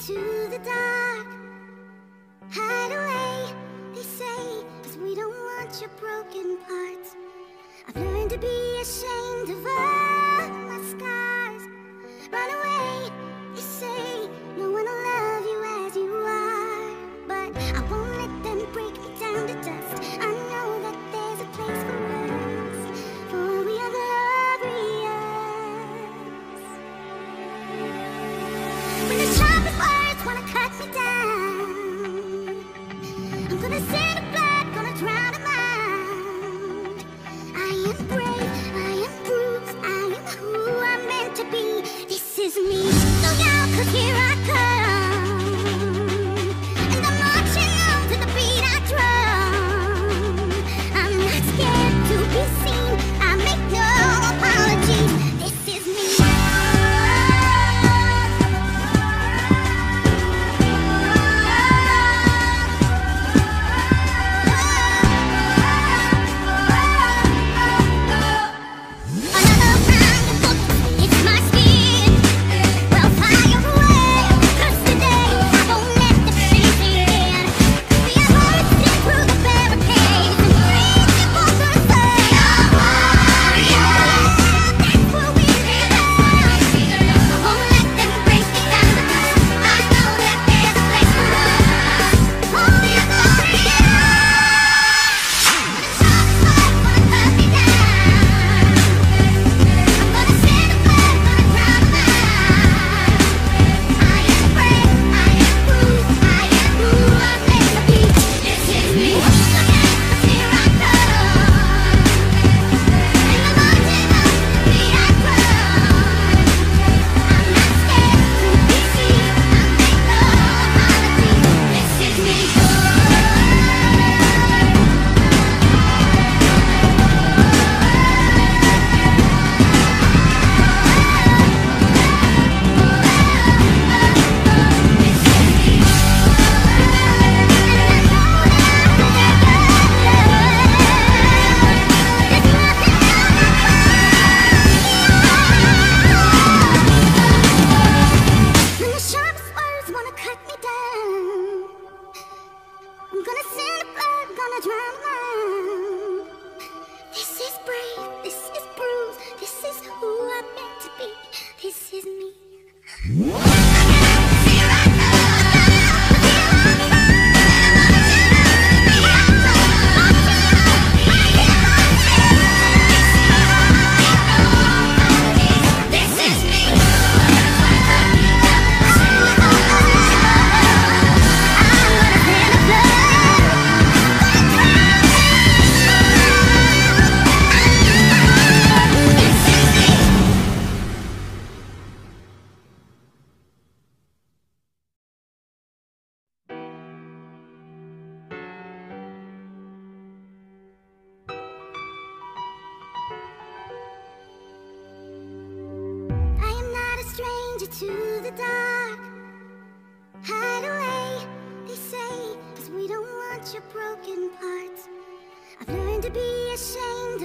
to the dark. Hide away, they say, 'cause we don't want your broken parts. I've learned to be ashamed of all my scars. Run away, they say, no one will love you as you are. But I won't let them break me down to dust. I know that there's a place for us, for we are glorious. When the sharpest words wanna cut me down, I'm gonna send a blood, gonna drown them out. I am brave, I am bruised, I am who I'm meant to be. This is me. Look out, 'cause here I come, and I'm marching on to the beat I drum. I'm not scared to be seen, I make no apologies. This is me. To the dark, hide away, they say, 'cause we don't want your broken parts. I've learned to be ashamed